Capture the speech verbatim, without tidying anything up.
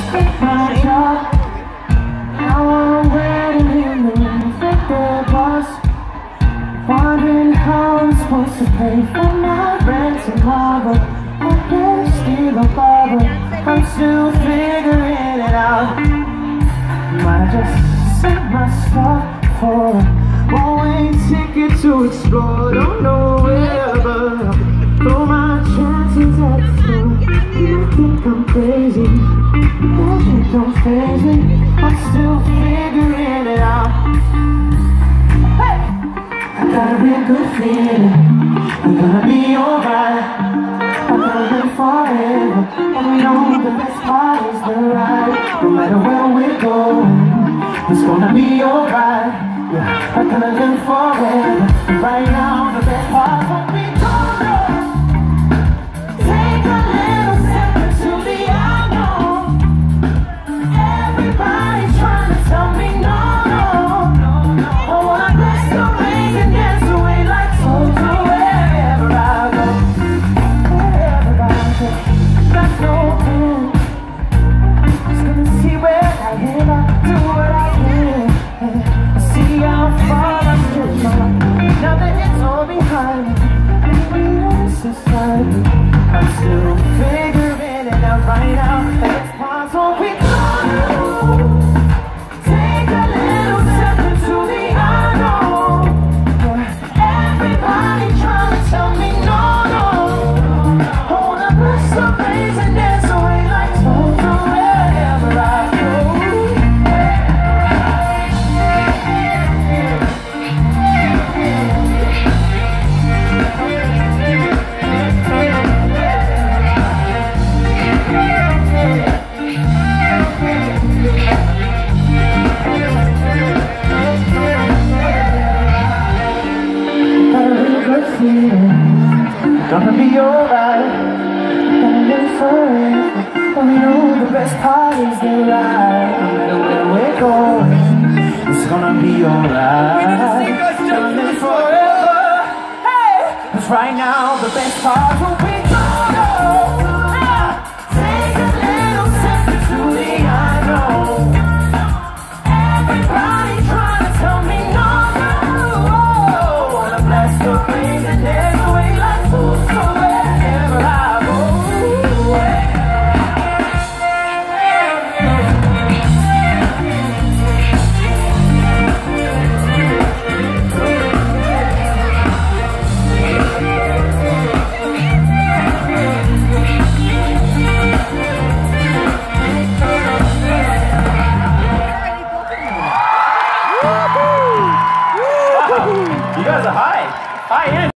my job. Now I'm waiting in the room for the boss, wondering how I'm supposed to pay for my rent tomorrow. I guess still a bother, I'm still figuring it out. Might just set my stop for a one-way ticket to explore. Don't know where, but I'll throw my chances at the floor. You think I'm crazy, that shit don't faze me. I'm still figuring it out. Hey! I got a real good feeling I'm gonna be alright. I'm gonna live forever, and we know the best part is the ride. No matter where we're going, it's gonna be alright. Yeah, I'm gonna live forever. Right now, the best part is what we don't know. Take a little step into the unknown. Everybody's trying to tell me no, no, no. I wanna bless the rain and dance away like Toto wherever I go. Wherever I go, got no plan. Just gonna see where I end up, do what I can. See how far I stretch my life. Now that it's all behind me, maybe this is society, I'm still figuring it out right now. And it's possible we go. Take a little step into the unknown. Everybody trying to tell me no, no. I wanna bless the rays and dance away like Toto wherever I go. Gonna be alright, gonna live forever, but we know the best part is the ride. No matter where we're going, it's gonna be alright. Gonna live forever, hey! 'Cause right now the best part will be gone. Ah! Take a little step into the unknown. Everybody trying to tell me no, no. Wanna bless the rain and dance away like fools. So wherever I go, you guys are high, high end.